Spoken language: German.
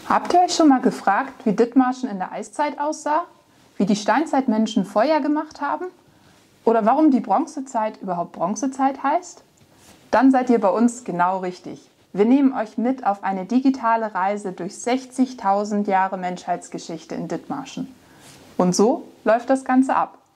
Habt ihr euch schon mal gefragt, wie Dithmarschen in der Eiszeit aussah? Wie die Steinzeitmenschen Feuer gemacht haben? Oder warum die Bronzezeit überhaupt Bronzezeit heißt? Dann seid ihr bei uns genau richtig. Wir nehmen euch mit auf eine digitale Reise durch 60.000 Jahre Menschheitsgeschichte in Dithmarschen. Und so läuft das Ganze ab.